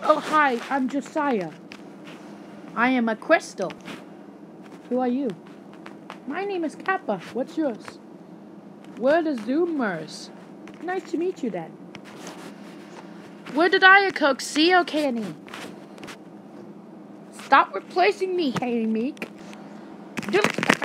Oh, hi, I'm Josiah. I am a crystal. Who are you? My name is Kappa. What's yours? We're the Zoomers. Nice to meet you then. We're the Diet Coke, C-O-K-N-E. Stop replacing me, Haley Meek.